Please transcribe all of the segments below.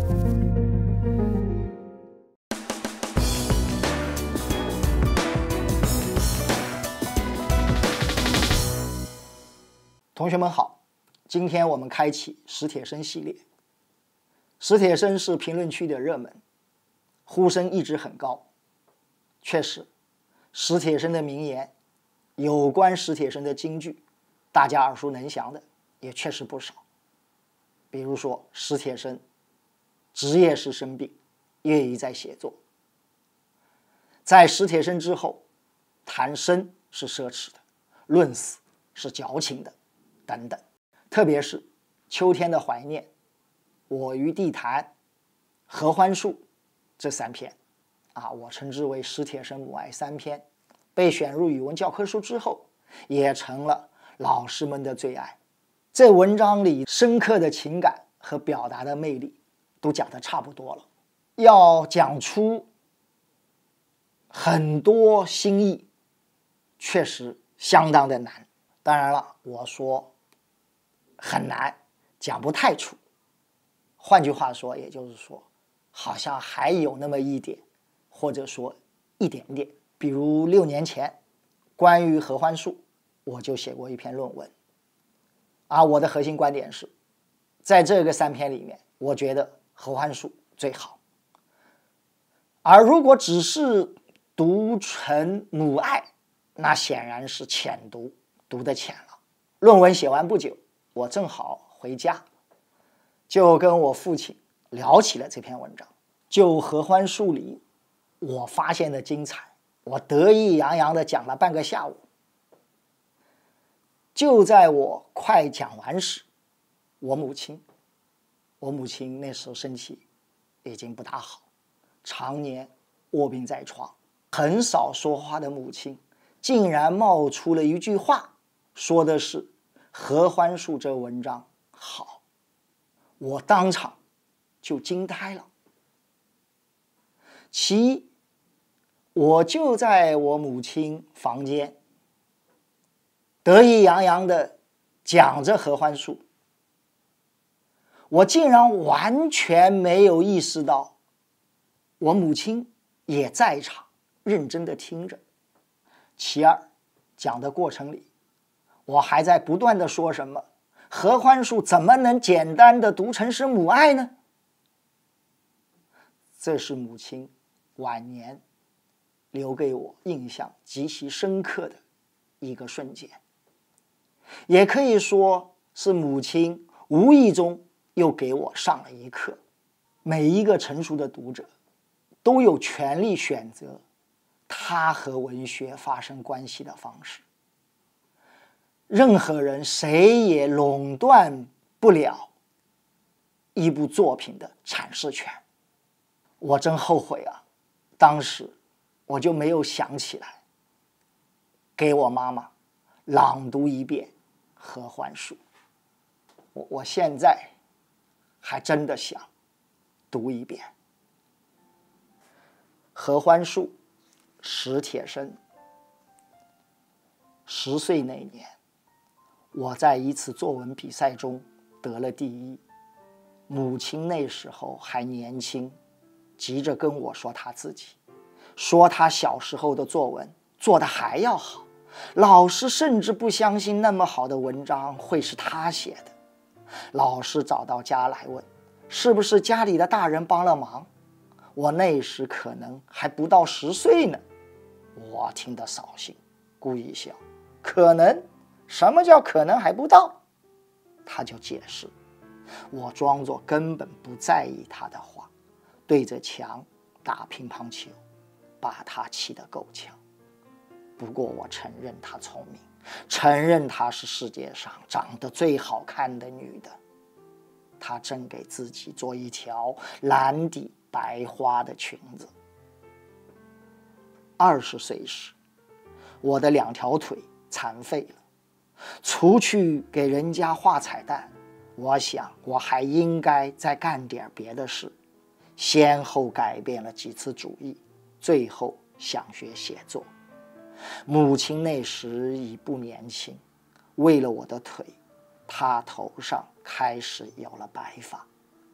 同学们好，今天我们开启史铁生系列。史铁生是评论区的热门，呼声一直很高。确实，史铁生的名言，有关史铁生的金句，大家耳熟能详的也确实不少。比如说，史铁生职业是生病，业余在写作。在史铁生之后，谈生是奢侈的，论死是矫情的。等等，特别是秋天的怀念、我与地坛、合欢树这3篇我称之为史铁生母爱3篇，被选入语文教科书之后，也成了老师们的最爱。这文章里深刻的情感和表达的魅力都讲得差不多了，要讲出很多新意，确实相当的难。当然了，我说很难，讲不太出。换句话说，也就是说，好像还有那么一点，或者说一点点。比如6年前，关于合欢树，我就写过一篇论文。我的核心观点是，在这个3篇里面，我觉得合欢树最好。而如果只是读成母爱，那显然是浅读，读得浅了。论文写完不久，我正好回家，就跟我父亲聊起了这篇文章。就合欢树里我发现的精彩，我得意洋洋地讲了半个下午。就在我快讲完时，我母亲那时候身体已经不大好，常年卧病在床，很少说话的母亲竟然冒出了一句话，说的是合欢树这文章好。我当场就惊呆了。其一，我就在我母亲房间得意洋洋地讲着合欢树，我竟然完全没有意识到我母亲也在场，认真地听着。其二，讲的过程里，我还在不断地说什么合欢树怎么能简单地读成是母爱呢？这是母亲晚年留给我印象极其深刻的一个瞬间，也可以说是母亲无意中又给我上了一课。每一个成熟的读者都有权利选择他和文学发生关系的方式，任何人谁也垄断不了一部作品的阐释权。我真后悔当时我就没有想起来给我妈妈朗读一遍合欢树。我现在还真的想读一遍。合欢树，史铁生。10岁那年，我在一次作文比赛中得了第1。母亲那时候还年轻，急着跟我说她自己，说她小时候的作文做得还要好，老师甚至不相信那么好的文章会是她写的。老师找到家来问，是不是家里的大人帮了忙？我那时可能还不到10岁呢。我听得扫兴，故意笑。可能？什么叫可能还不到？他就解释。我装作根本不在意他的话，对着墙打乒乓球，把他气得够呛。不过我承认她聪明，承认她是世界上长得最好看的女的。她正给自己做一条蓝底白花的裙子。20岁时，我的2条腿残废了，除去给人家画彩蛋，我想我还应该再干点别的事。先后改变了几次主意，最后想学写作。母亲那时已不年轻，为了我的腿，她头上开始有了白发。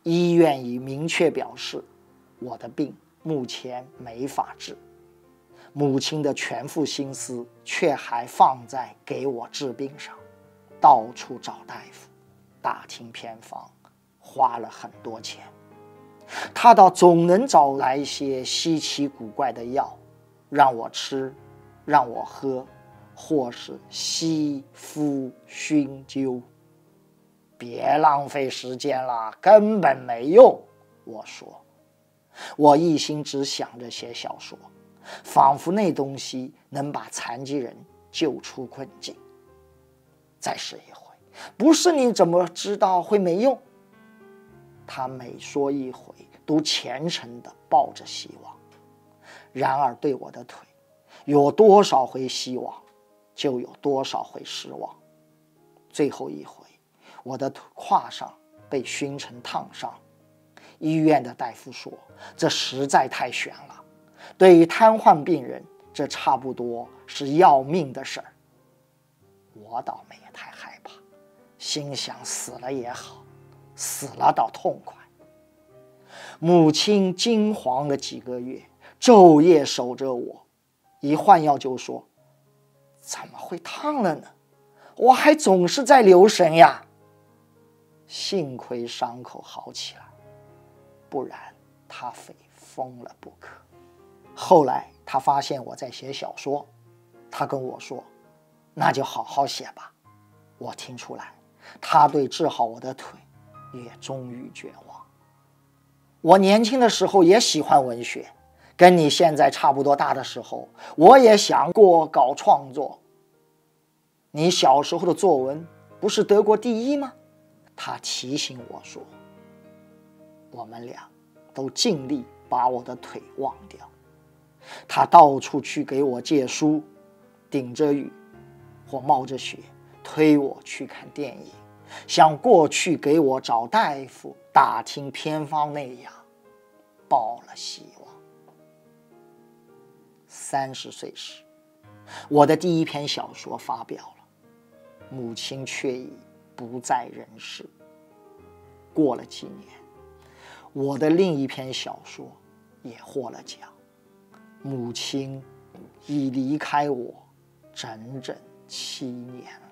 医院已明确表示，我的病目前没法治。母亲的全副心思却还放在给我治病上，到处找大夫，打听偏方，花了很多钱。他倒总能找来一些稀奇古怪的药，让我吃，让我喝，或是吸敷熏灸。别浪费时间了，根本没用。我说，我一心只想着写小说，仿佛那东西能把残疾人救出困境。再试一回，不是你怎么知道会没用？他每说一回，都虔诚地抱着希望。然而对我的腿，有多少回希望，就有多少回失望。最后一回，我的胯上被熏成烫伤。医院的大夫说，这实在太悬了，对于瘫痪病人，这差不多是要命的事儿。我倒没也太害怕，心想死了也好，死了倒痛快。母亲惊惶了几个月，昼夜守着我，一换药就说：“怎么会烫了呢？我还总是在留神呀。”幸亏伤口好起来，不然他非疯了不可。后来他发现我在写小说，他跟我说：“那就好好写吧。”我听出来，他对治好我的腿也终于绝望。我年轻的时候也喜欢文学，跟你现在差不多大的时候，我也想过搞创作。你小时候的作文不是得过第一吗？他提醒我说，我们俩都尽力把我的腿忘掉。他到处去给我借书，顶着雨或冒着雪推我去看电影，像过去给我找大夫打听偏方那样，抱了希望。30岁时，我的第一篇小说发表了，母亲却已不在人世。过了几年，我的另一篇小说也获了奖，母亲已离开我整整7年了。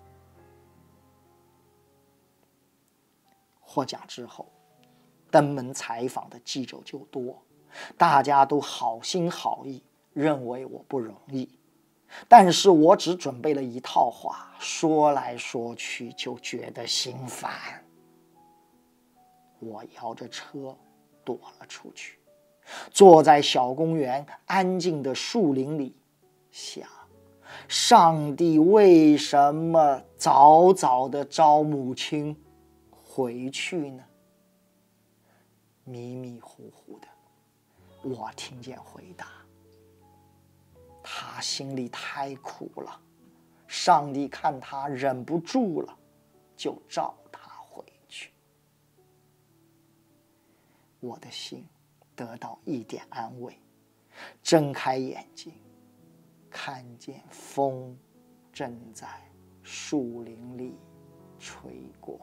获奖之后，登门采访的记者就多，大家都好心好意，认为我不容易。但是我只准备了一套话，说来说去就觉得心烦。我摇着车躲了出去，坐在小公园安静的树林里，想上帝为什么早早地召母亲回去呢？迷迷糊糊的，我听见回答：他心里太苦了，上帝看他忍不住了，就召他回去。我的心得到一点安慰，睁开眼睛，看见风正在树林里吹过。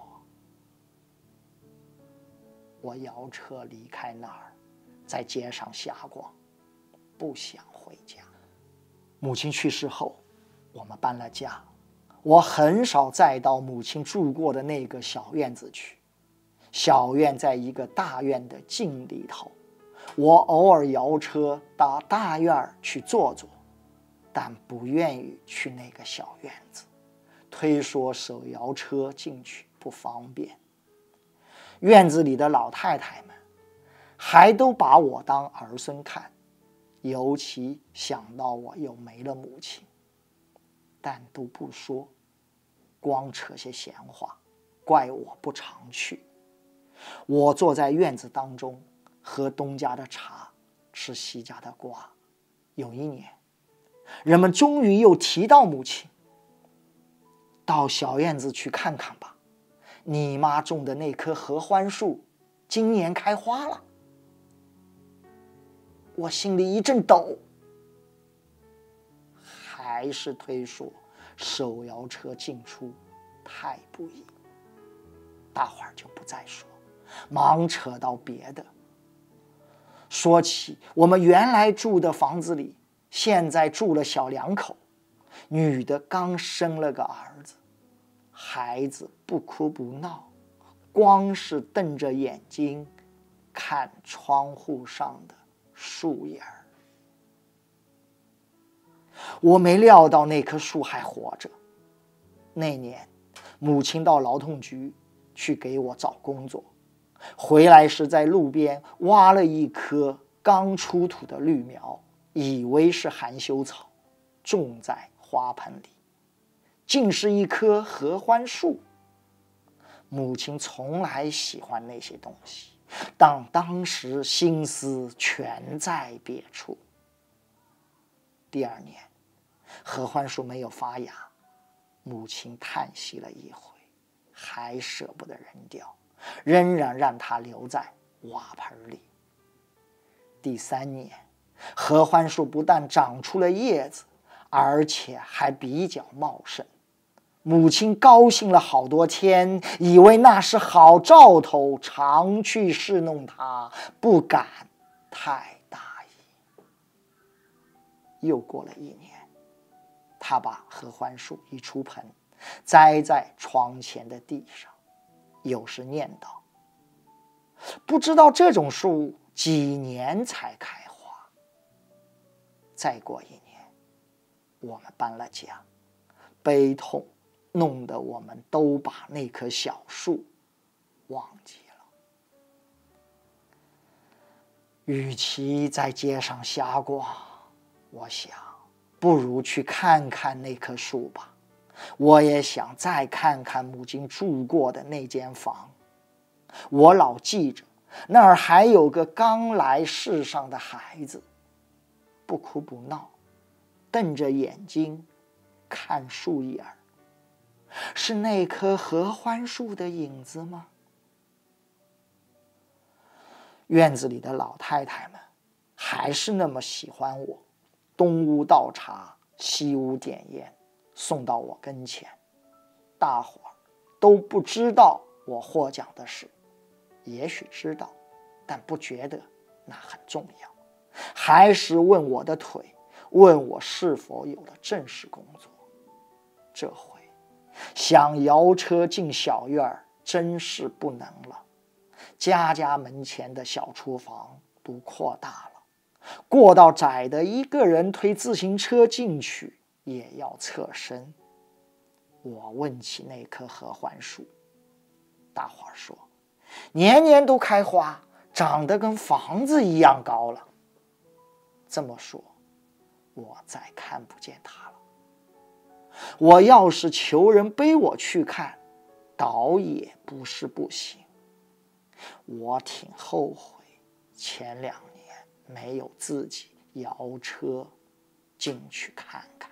我摇车离开那儿，在街上瞎逛，不想回家。母亲去世后，我们搬了家，我很少再到母亲住过的那个小院子去。小院在一个大院的镜里头，我偶尔摇车到大院去坐坐，但不愿意去那个小院子，推说手摇车进去不方便。院子里的老太太们还都把我当儿孙看，尤其想到我又没了母亲，但都不说，光扯些闲话，怪我不常去。我坐在院子当中，喝东家的茶，吃西家的瓜。有一年，人们终于又提到母亲，到小院子去看看吧，你妈种的那棵合欢树今年开花了。我心里一阵抖，还是推说手摇车进出太不易，大伙儿就不再说， 忙扯到别的。说起我们原来住的房子里，现在住了小两口，女的刚生了个儿子，孩子不哭不闹，光是瞪着眼睛看窗户上的树叶儿。我没料到那棵树还活着。那年，母亲到劳动局去给我找工作，回来时在路边挖了一棵刚出土的绿苗，以为是含羞草，种在花盆里，竟是一棵合欢树。母亲从来喜欢那些东西，但当时心思全在别处。第二年，合欢树没有发芽，母亲叹息了一回，还舍不得扔掉，仍然让它留在瓦盆里。第三年，合欢树不但长出了叶子，而且还比较茂盛。母亲高兴了好多天，以为那是好兆头，常去侍弄它，不敢太大意。又过了一年，他把合欢树一出盆，栽在窗前的地上，有时念叨：不知道这种树几年才开花。再过一年，我们搬了家，悲痛弄得我们都把那棵小树忘记了。与其在街上瞎逛，我想不如去看看那棵树吧。我也想再看看母亲住过的那间房。我老记着那儿还有个刚来世上的孩子，不哭不闹，瞪着眼睛看树叶儿。是那棵合欢树的影子吗？院子里的老太太们还是那么喜欢我，东屋倒茶，西屋点烟，送到我跟前。大伙儿都不知道我获奖的事，也许知道，但不觉得那很重要，还是问我的腿，问我是否有了正式工作。这回想摇车进小院真是不能了，家家门前的小厨房都扩大了，过道窄的一个人推自行车进去也要侧身。我问起那棵合欢树，大伙儿说年年都开花，长得跟房子一样高了。这么说，我再看不见它了。我要是求人背我去看，倒也不是不行。我挺后悔前2年没有自己摇车进去看看。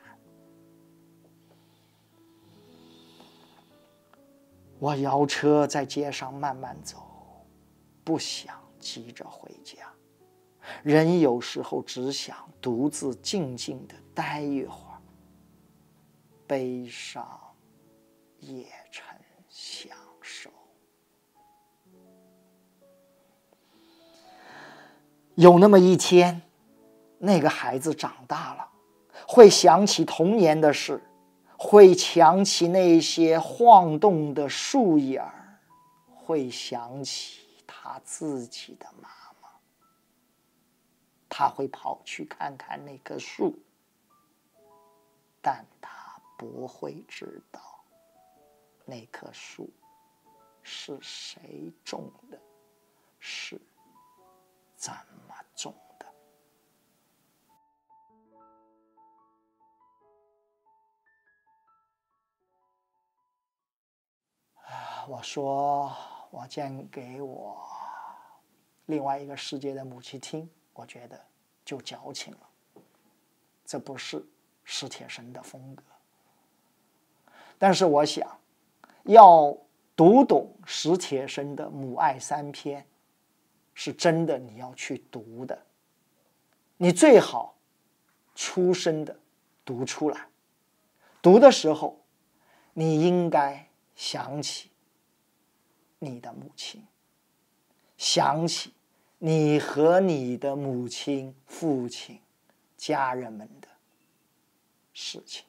我摇车在街上慢慢走，不想急着回家。人有时候只想独自静静地待一会儿，悲伤也成享受。有那么一天，那个孩子长大了，会想起童年的事，会想起那些晃动的树叶儿，会想起他自己的妈妈。他会跑去看看那棵树，但他不会知道那棵树是谁种的，是怎么种的。我说我讲给我另外一个世界的母亲听，我觉得就矫情了，这不是史铁生的风格。但是我想要读懂史铁生的母爱3篇，是真的你要去读的，你最好出声的读出来。读的时候你应该想起你的母亲， 想起你和你的母亲、父亲、家人们的事情。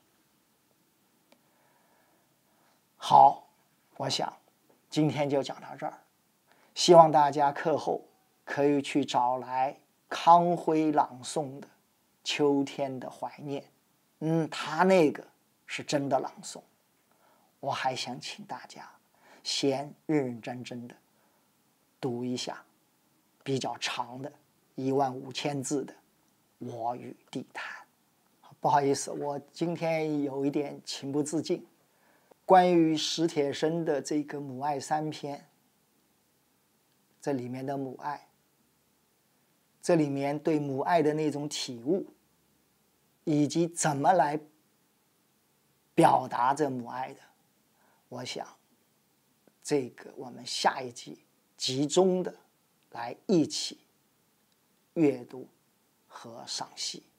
好，我想今天就讲到这儿，希望大家课后可以去找来康辉朗诵的《秋天的怀念》。他那个是真的朗诵。我还想请大家先认认真真的读一下比较长的15000字的《我与地坛》。不好意思，我今天有一点情不自禁。关于史铁生的这个母爱3篇，这里面的母爱，这里面对母爱的那种体悟，以及怎么来表达这母爱的，我想这个我们下一集集中的来一起阅读和赏析。